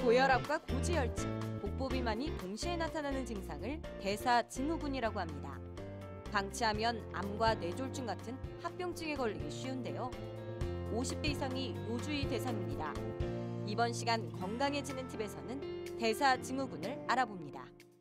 고혈압과 고지혈증, 복부비만이 동시에 나타나는 증상을 대사증후군이라고 합니다. 방치하면 암과 뇌졸중 같은 합병증에 걸리기 쉬운데요. 50대 이상이 요주의 대상입니다. 이번 시간 건강해지는 팁에서는 대사증후군을 알아봅니다.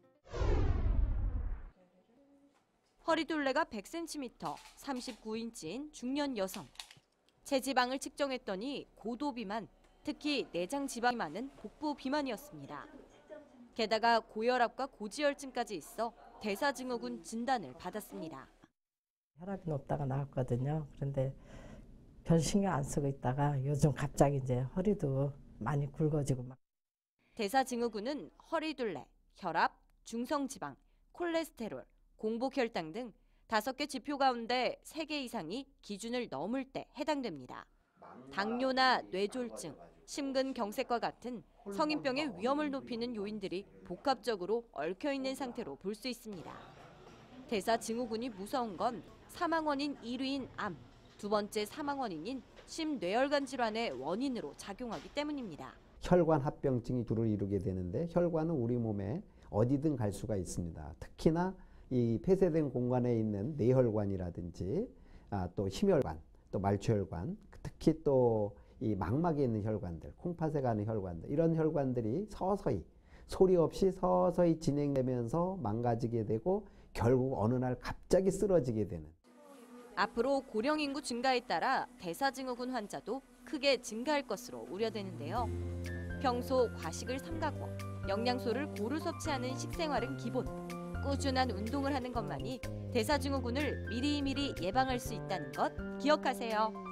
허리둘레가 100cm, 39인치인 중년 여성. 체지방을 측정했더니 고도비만, 특히 내장 지방이 많은 복부 비만이었습니다. 게다가 고혈압과 고지혈증까지 있어 대사증후군 진단을 받았습니다. 혈압이 높다가 나왔거든요. 그런데 별 신경 안 쓰고 있다가 요즘 갑자기 이제 허리도 많이 굵어지고 막. 대사증후군은 허리둘레, 혈압, 중성지방, 콜레스테롤, 공복혈당 등 5개 지표 가운데 3개 이상이 기준을 넘을 때 해당됩니다. 당뇨나 뇌졸중, 심근경색과 같은 성인병의 위험을 높이는 요인들이 복합적으로 얽혀있는 상태로 볼 수 있습니다. 대사증후군이 무서운 건 사망 원인 1위인 암, 두 번째 사망 원인인 심뇌혈관 질환의 원인으로 작용하기 때문입니다. 혈관 합병증이 주를 이루게 되는데 혈관은 우리 몸에 어디든 갈 수가 있습니다. 특히나 이 폐쇄된 공간에 있는 뇌혈관이라든지 또 심혈관, 또 말초혈관, 특히 또 이 망막에 있는 혈관들, 콩팥에 가는 혈관들, 이런 혈관들이 서서히 소리 없이 서서히 진행되면서 망가지게 되고 결국 어느 날 갑자기 쓰러지게 되는. 앞으로 고령 인구 증가에 따라 대사증후군 환자도 크게 증가할 것으로 우려되는데요. 평소 과식을 삼가고 영양소를 고루 섭취하는 식생활은 기본. 꾸준한 운동을 하는 것만이 대사증후군을 미리미리 예방할 수 있다는 것 기억하세요.